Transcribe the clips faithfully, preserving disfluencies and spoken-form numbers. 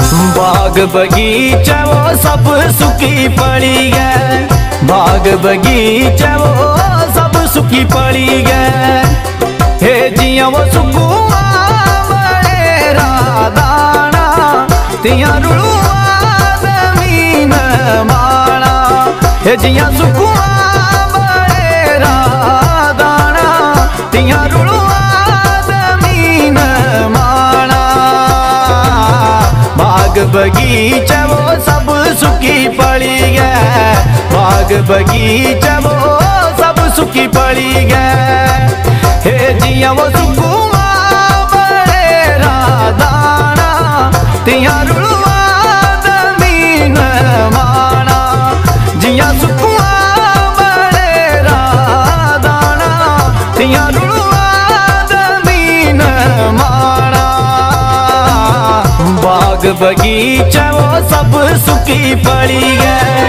बाग बगीचा वो सब सुखी पड़ी गए, बाग बगीचा वो सब सुखी पड़ी गए। हे जिया वो सुकुआ बड़े रादाना तिया रुड़ुआ जमीन माना। हे जिया सुकुआ बड़े रादाना तिया रुड़ुआ जमीन माना। बाग बगीचा वो सब सुखी पड़ी गए, बाग बगीचा वो सब सुखी पड़ी गए। हे जिया वो सुकुआ बड़े रादाना तिया रुड़ुआ जमीन माना। जिया सुकुआ बड़े रादाना तिया रुड़ुआ जमीन माना। बाग बगीचा वो सब सुखी पड़ी गए।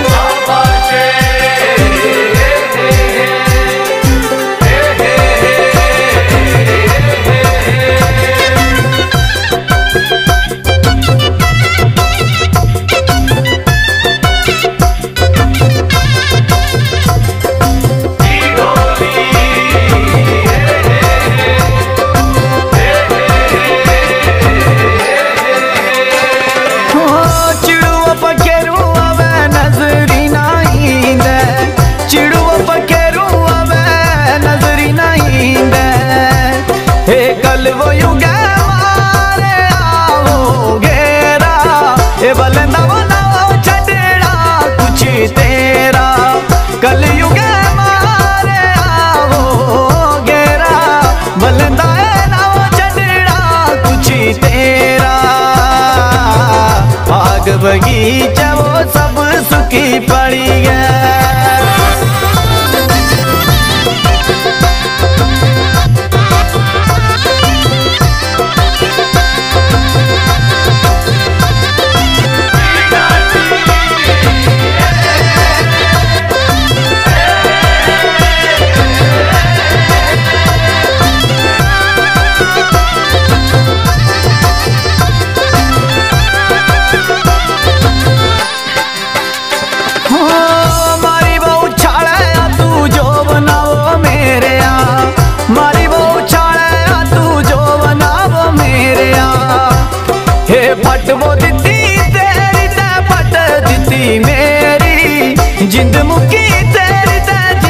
वो युगे मारे आओ गेरा ए बलंदा वो नाव छड़ड़ा कुछ तेरा। कल युगे मारे आओ गेरा बलंदा नाव छड़ड़ा कुछ तेरा। बाग बगीचा वो सब सुखी पड़ी गए,